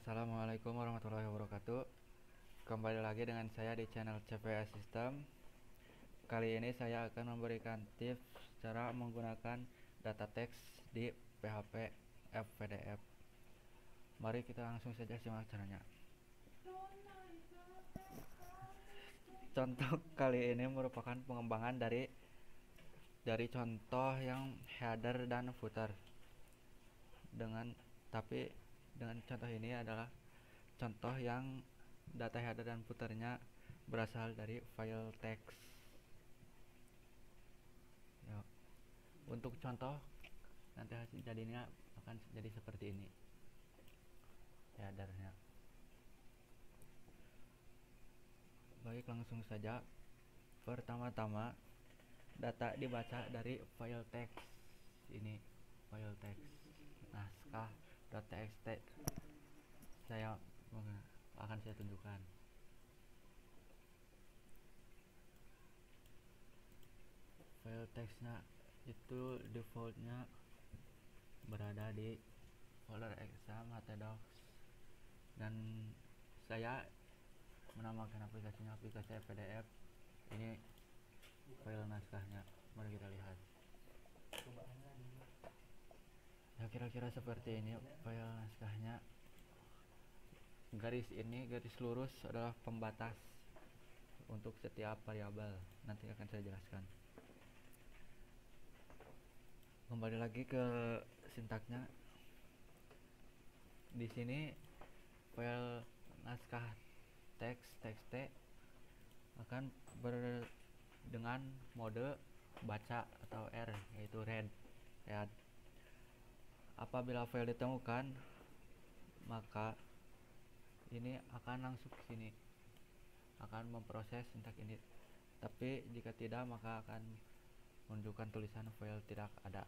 Assalamualaikum warahmatullahi wabarakatuh. Kembali lagi dengan saya di channel CPS System. Kali ini saya akan memberikan tips cara menggunakan data teks di PHP FPDF. Mari kita langsung saja simak caranya. Contoh kali ini merupakan pengembangan dari contoh yang header dan footer. Dengan contoh ini adalah contoh yang data header dan footernya berasal dari file teks. Ya, untuk contoh nanti hasil jadinya akan jadi seperti ini headernya. Baik, langsung saja. Pertama-tama data dibaca dari file teks ini, file teks naskah.txt. Saya akan saya tunjukkan. File teksnya itu defaultnya berada di folder exam htdocs, dan saya menamakan aplikasinya aplikasi FPDF. Ini file naskahnya, mari kita lihat. Ya, kira-kira seperti ini file naskahnya. Garis lurus adalah pembatas untuk setiap variabel, nanti akan saya jelaskan. Kembali lagi ke sintaknya. Di sini file naskah txt akan dengan mode baca atau R, yaitu read. Apabila file ditemukan, maka ini akan langsung ke sini, akan memproses sintak ini. Tapi jika tidak, maka akan menunjukkan tulisan file tidak ada.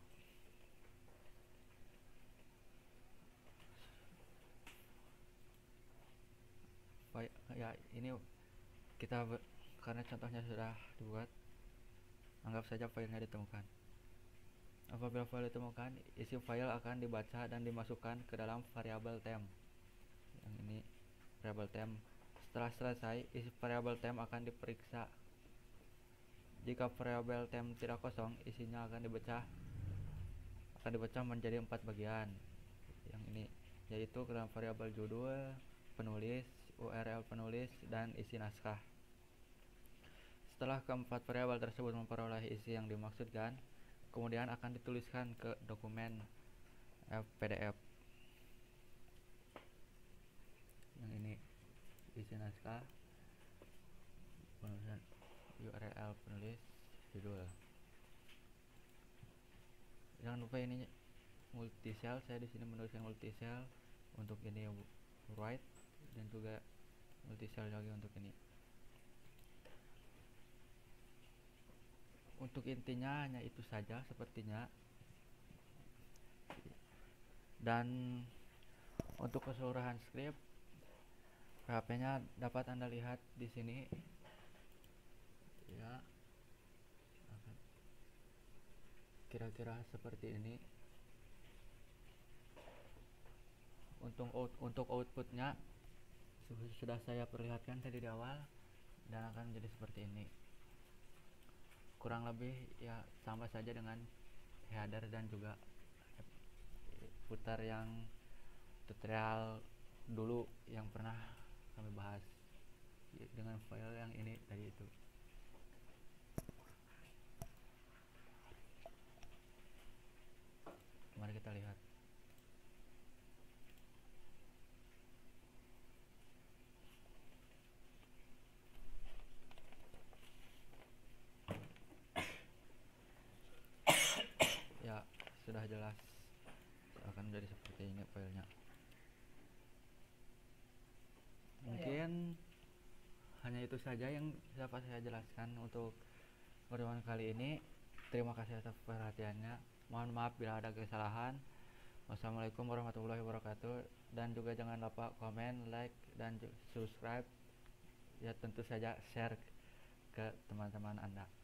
Ya, ini karena contohnya sudah dibuat, anggap saja filenya ditemukan. Apabila file ditemukan, isi file akan dibaca dan dimasukkan ke dalam variabel temp. Yang ini variabel temp. Setelah selesai, isi variabel temp akan diperiksa. Jika variabel temp tidak kosong, isinya akan dipecah menjadi 4 bagian. Yang ini yaitu ke dalam variabel judul, penulis, URL penulis, dan isi naskah. Setelah keempat variabel tersebut memperoleh isi yang dimaksudkan, kemudian akan dituliskan ke dokumen FPDF. Yang ini isi naskah, penulisan, URL penulis, judul. Jangan lupa ini multisel. Saya di sini menuliskan multisel untuk ini write, dan juga multisel lagi untuk ini. Untuk intinya hanya itu saja sepertinya. Dan untuk keseluruhan script PHP-nya dapat Anda lihat di sini. Ya, kira-kira seperti ini. Untuk outputnya sudah saya perlihatkan tadi di awal, dan akan menjadi seperti ini. Kurang lebih ya sama saja dengan header dan juga footer yang tutorial dulu yang pernah kami bahas dengan file yang ini tadi itu. Mari kita lihat. Ya, sudah jelas akan menjadi seperti ini filenya. Mungkin hanya itu saja yang dapat saya jelaskan untuk pertemuan kali ini. Terima kasih atas perhatiannya. Mohon maaf bila ada kesalahan. Wassalamualaikum warahmatullahi wabarakatuh. Dan juga jangan lupa komen, like, dan subscribe. Ya, tentu saja share ke teman-teman Anda.